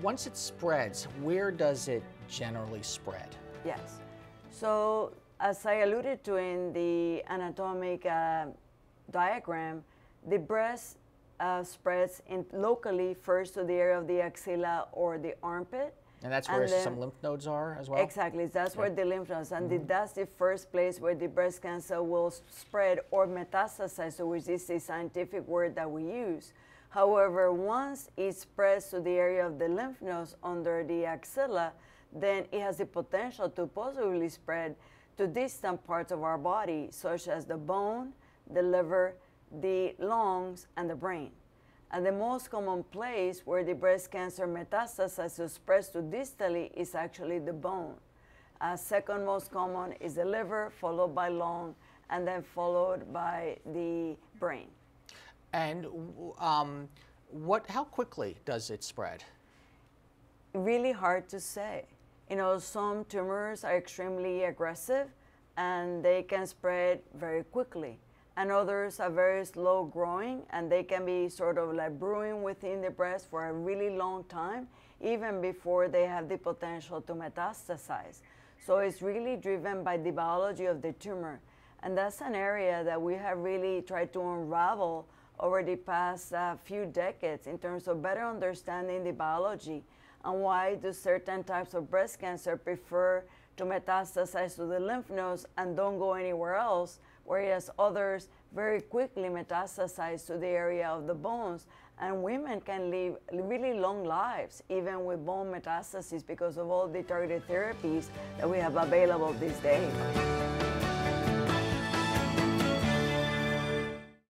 once it spreads, where does it generally spread? Yes. So as I alluded to in the anatomic diagram, the breast spreads locally first to the area of the axilla or the armpit. And that's where some lymph nodes are as well? Exactly. That's where the lymph nodes, and that's the first place where the breast cancer will spread or metastasize, which is the scientific word that we use. However, once it spreads to the area of the lymph nodes under the axilla, then it has the potential to possibly spread to distant parts of our body, such as the bone, the liver, the lungs, and the brain. And the most common place where the breast cancer metastasizes or spreads to distally is actually the bone. Second most common is the liver, followed by lung, and then followed by the brain. And how quickly does it spread? Really hard to say. You know, some tumors are extremely aggressive and they can spread very quickly. And others are very slow growing and they can be sort of like brewing within the breast for a really long time, even before they have the potential to metastasize. So it's really driven by the biology of the tumor. And that's an area that we have really tried to unravel over the past few decades in terms of better understanding the biology and why do certain types of breast cancer prefer to metastasize to the lymph nodes and don't go anywhere else, whereas others very quickly metastasize to the area of the bones. And women can live really long lives, even with bone metastases, because of all the targeted therapies that we have available these days.